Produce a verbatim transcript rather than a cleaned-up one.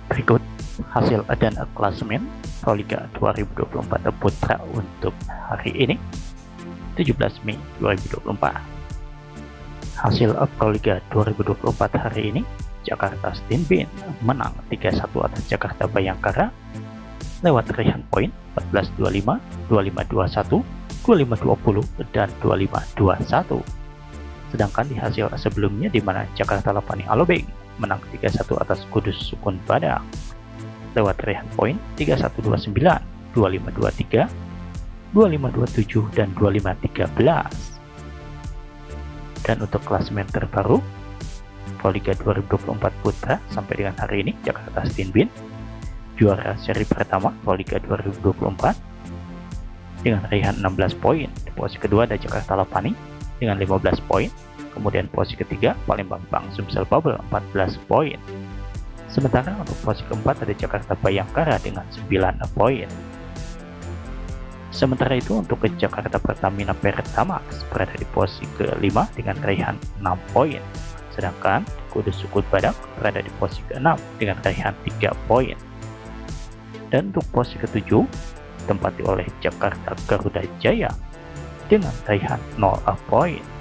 Berikut hasil dan klasemen Proliga dua ribu dua puluh empat Putra untuk hari ini, tujuh belas Mei dua ribu dua puluh empat. Hasil Proliga dua ribu dua puluh empat hari ini, Jakarta Stinbin menang tiga satu atas Jakarta Bayangkara lewat raihan poin empat belas dua puluh lima, dua puluh lima dua puluh satu, dua puluh lima dua puluh, dan dua puluh lima dua puluh satu. Sedangkan di hasil sebelumnya di mana Jakarta Lapani Alobeng menang tiga satu atas Kudus Sukun Padang lewat raihan poin tiga satu dua puluh sembilan, dua puluh lima dua puluh tiga, dua puluh lima dua puluh tujuh, dan dua puluh lima tiga belas. Dan untuk klasemen terbaru Proliga dua ribu dua puluh empat Putra sampai dengan hari ini, Jakarta Stinbin juara seri pertama Proliga dua ribu dua puluh empat dengan raihan enam belas poin. Di posisi kedua ada Jakarta Lapani dengan lima belas poin. Kemudian posisi ketiga Palembang Bank Sumsel Bubble empat belas poin. Sementara untuk posisi keempat ada Jakarta Bayangkara dengan sembilan poin. Sementara itu untuk ke Jakarta Pertamina Pertamax berada di posisi kelima dengan raihan enam poin. Sedangkan Kudus Sukun Padang berada di posisi keenam dengan raihan tiga poin. Dan untuk posisi ketujuh ditempati oleh Jakarta Garuda Jaya dengan raihan nol poin.